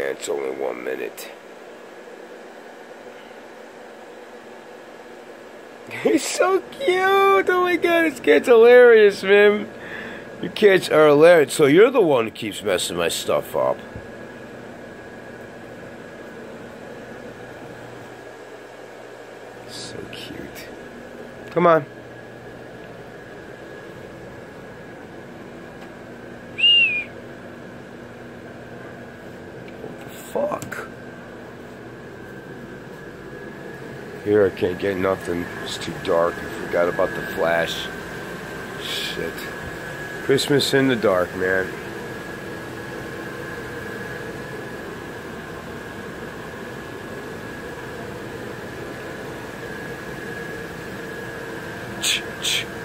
man. It's only 1 minute. He's so cute. Oh my god, this kid's hilarious, man. You kids are hilarious. So you're the one who keeps messing my stuff up. So cute. Come on. What the fuck? Here I can't get nothing. It's too dark. I forgot about the flash. Shit. Christmas in the dark, man. Ch-ch.